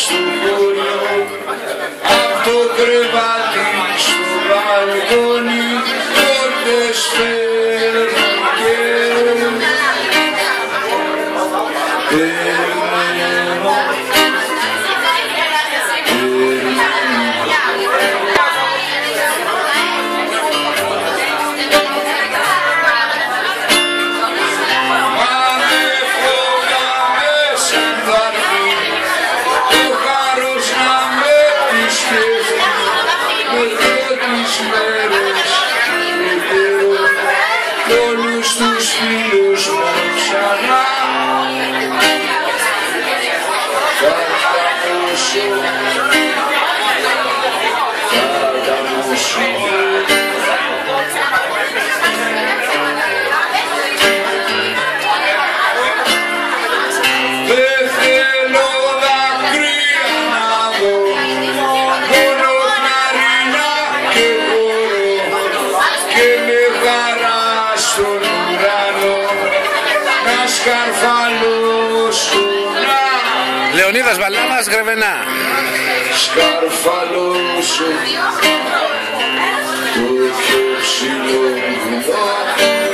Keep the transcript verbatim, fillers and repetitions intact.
στο χωριό, απ' το κρεβάτι στο μπαλκόνι, πόρτες φέρνουν και περιμένω. Όλους τους φίλους μου ξανά θα ανταμώσω, θα ανταμώσω. Δεν θέλω δάκρυα να δω, μόνο κλαρίνα και χορό και με χαρά στον ουρανό να σκαρφαλώσω. Λεωνίδας Βαλάβας, Γρεβενά. Σκαρφαλώσω το πιο ψηλό βουνό.